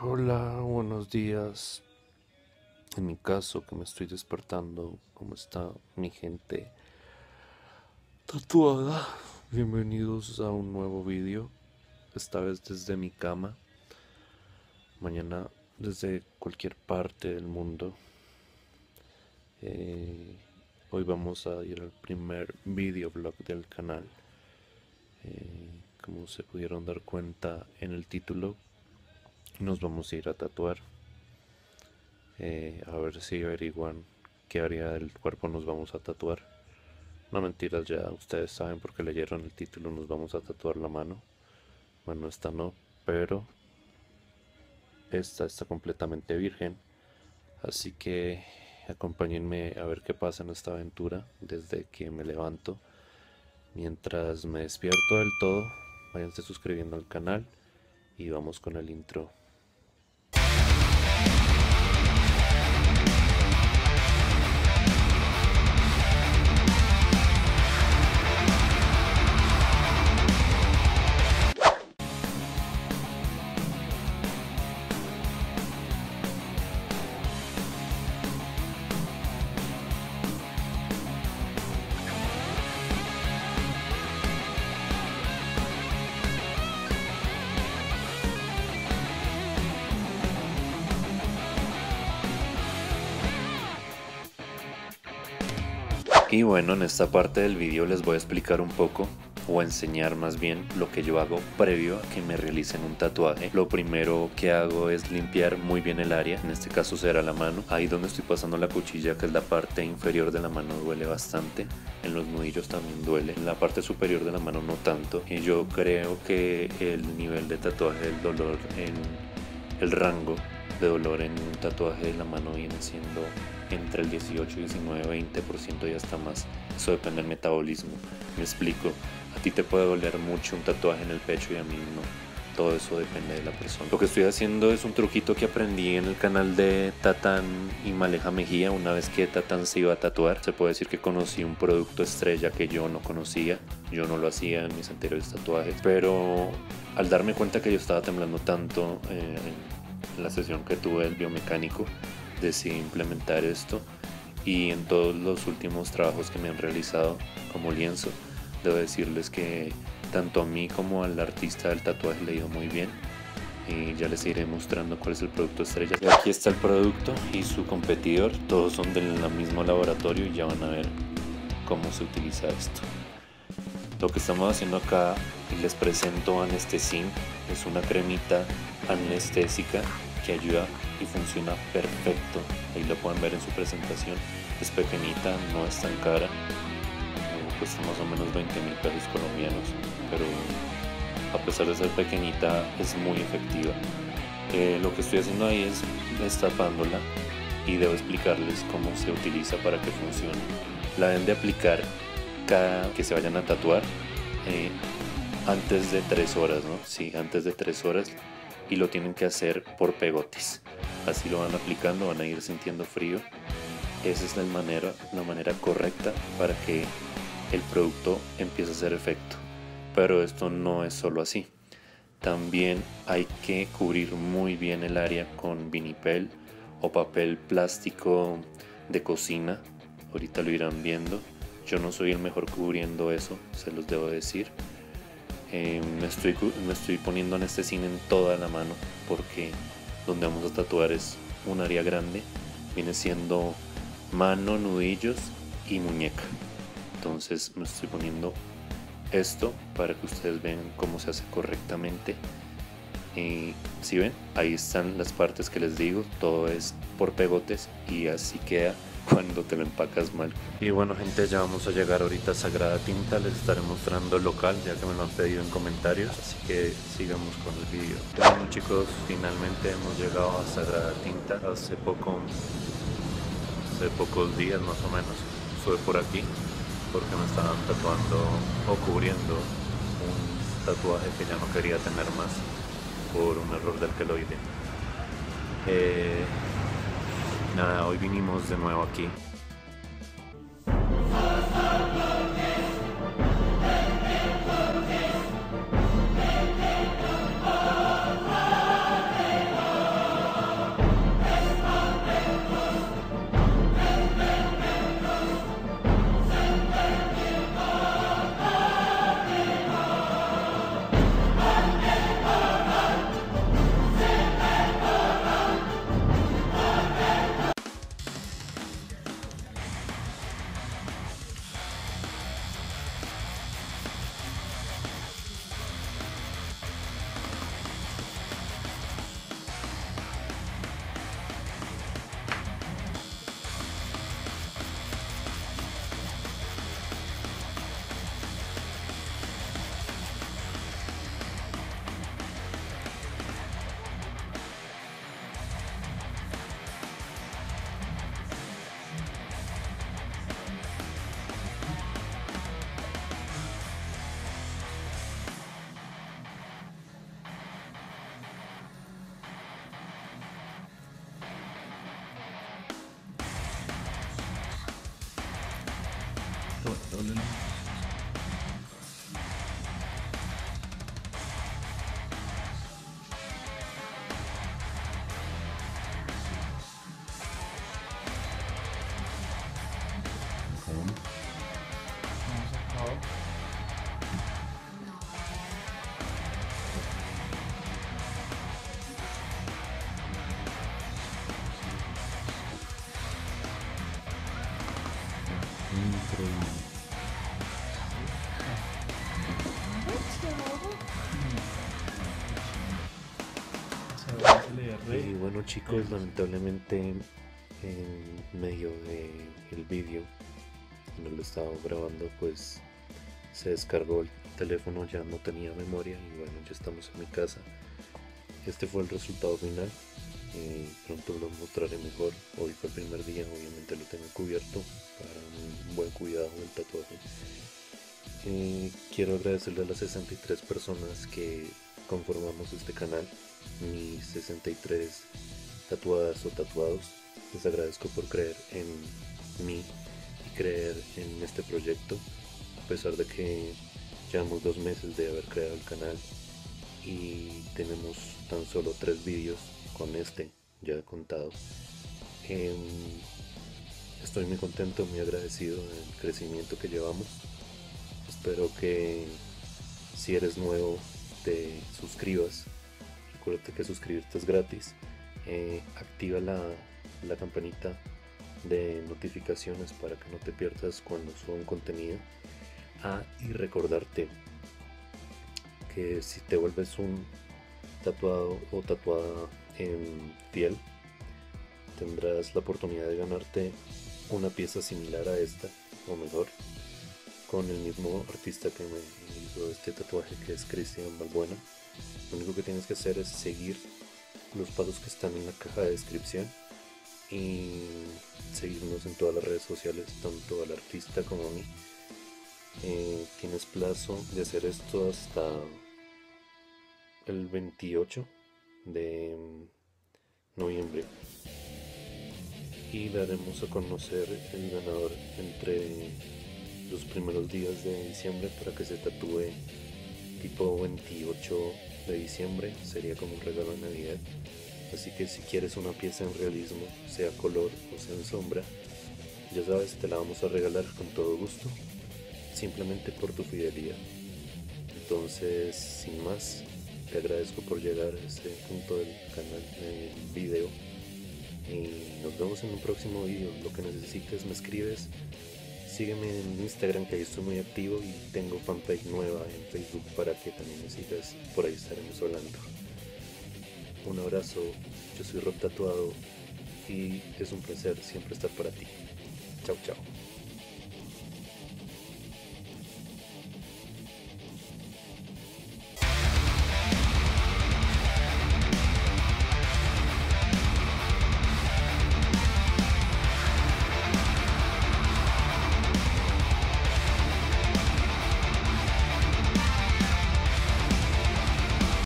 Hola, buenos días. En mi caso, que me estoy despertando, ¿cómo está mi gente tatuada? Bienvenidos a un nuevo vídeo, esta vez desde mi cama, mañana desde cualquier parte del mundo. Eh, Hoy vamos a ir al primer videoblog del canal. Como se pudieron dar cuenta en el título, nos vamos a ir a tatuar. A ver si averiguan qué área del cuerpo nos vamos a tatuar. No, mentiras, ya ustedes saben porque leyeron el título, nos vamos a tatuar la mano. Bueno, esta no, pero esta está completamente virgen. Así que acompáñenme a ver qué pasa en esta aventura desde que me levanto. Mientras me despierto del todo, váyanse suscribiendo al canal y vamos con el intro. Y bueno, en esta parte del vídeo les voy a explicar un poco o enseñar más bien lo que yo hago previo a que me realicen un tatuaje. Lo primero que hago es limpiar muy bien el área, en este caso será la mano. Ahí donde estoy pasando la cuchilla, que es la parte inferior de la mano, duele bastante. En los nudillos también duele, en la parte superior de la mano no tanto. Y yo creo que el nivel de tatuaje del dolor, el rango de dolor en un tatuaje de la mano viene siendo entre el 18, 19, 20% y hasta más. Eso depende del metabolismo. Me explico, a ti te puede doler mucho un tatuaje en el pecho y a mí no. Todo eso depende de la persona. Lo que estoy haciendo es un truquito que aprendí en el canal de Tatán y Maleja Mejía. Una vez que Tatán se iba a tatuar, se puede decir que conocí un producto estrella que yo no conocía. Yo no lo hacía en mis anteriores tatuajes, pero al darme cuenta que yo estaba temblando tanto en la sesión que tuve del biomecánico, decidí implementar esto, y en todos los últimos trabajos que me han realizado como lienzo, debo decirles que tanto a mí como al artista del tatuaje le ha ido muy bien, y ya les iré mostrando cuál es el producto estrella. Y aquí está el producto y su competidor, todos son del mismo laboratorio y ya van a ver cómo se utiliza esto. Lo que estamos haciendo acá, y les presento Anestesin, es una cremita anestésica que ayuda y funciona perfecto. Ahí lo pueden ver en su presentación. Es pequeñita, no es tan cara, cuesta más o menos 20.000 pesos colombianos, pero a pesar de ser pequeñita es muy efectiva. Lo que estoy haciendo ahí es destapándola y debo explicarles cómo se utiliza para que funcione. La deben de aplicar cada que se vayan a tatuar, antes de 3 horas, ¿no? Sí, antes de 3 horas, y lo tienen que hacer por pegotes. Así lo van aplicando, van a ir sintiendo frío. Esa es la manera correcta para que el producto empiece a hacer efecto. Pero esto no es solo así. También hay que cubrir muy bien el área con vinipel o papel plástico de cocina. Ahorita lo irán viendo. Yo no soy el mejor cubriendo eso, se los debo decir. Me estoy poniendo Anestesin en toda la mano porque donde vamos a tatuar es un área grande, viene siendo mano, nudillos y muñeca. Entonces me estoy poniendo esto para que ustedes vean cómo se hace correctamente. Y si ven, ahí están las partes que les digo, todo es por pegotes y así queda cuando te lo empacas mal. Y bueno, gente, ya vamos a llegar ahorita a Sagrada Tinta. Les estaré mostrando el local ya que me lo han pedido en comentarios, así que sigamos con el vídeo. Bueno, chicos, finalmente hemos llegado a Sagrada Tinta. Hace pocos días más o menos estuve por aquí porque me estaban tatuando o cubriendo un tatuaje que ya no quería tener más por un error del queloide. Nada, hoy vinimos de nuevo aquí. Y bueno chicos, lamentablemente en medio del vídeo, cuando lo estaba grabando, pues se descargó el teléfono, ya no tenía memoria y bueno, ya estamos en mi casa. Este fue el resultado final. Pronto lo mostraré mejor. Hoy fue el primer día, obviamente lo tengo cubierto para un buen cuidado del tatuaje. Quiero agradecerle a las 63 personas que conformamos este canal, mis 63 tatuadas o tatuados. Les agradezco por creer en mí y creer en este proyecto, a pesar de que llevamos 2 meses de haber creado el canal y tenemos tan solo 3 vídeos con este ya contado. Estoy muy contento, muy agradecido del crecimiento que llevamos. Espero que si eres nuevo te suscribas. Recuerda que suscribirte es gratis. Activa la campanita de notificaciones para que no te pierdas cuando suba un contenido. Y recordarte que si te vuelves un tatuado o tatuada fiel, tendrás la oportunidad de ganarte una pieza similar a esta o mejor, con el mismo artista que me hizo este tatuaje, que es Cristian Balbuena. Lo único que tienes que hacer es seguir los pasos que están en la caja de descripción y seguirnos en todas las redes sociales, tanto al artista como a mí. Tienes plazo de hacer esto hasta el 28 de noviembre y daremos a conocer el ganador entre los primeros días de diciembre para que se tatúe tipo 28 de diciembre. Sería como un regalo de Navidad. Así que si quieres una pieza en realismo, sea color o sea en sombra, ya sabes, te la vamos a regalar con todo gusto, simplemente por tu fidelidad. Entonces, sin más, te agradezco por llegar a este punto del canal, del video, y nos vemos en un próximo video. Lo que necesites me escribes. Sígueme en Instagram, que ahí estoy muy activo, y tengo fanpage nueva en Facebook para que también me sigas. Por ahí estaremos hablando. Un abrazo, yo soy Rob Tatuado y es un placer siempre estar para ti. Chao, chao.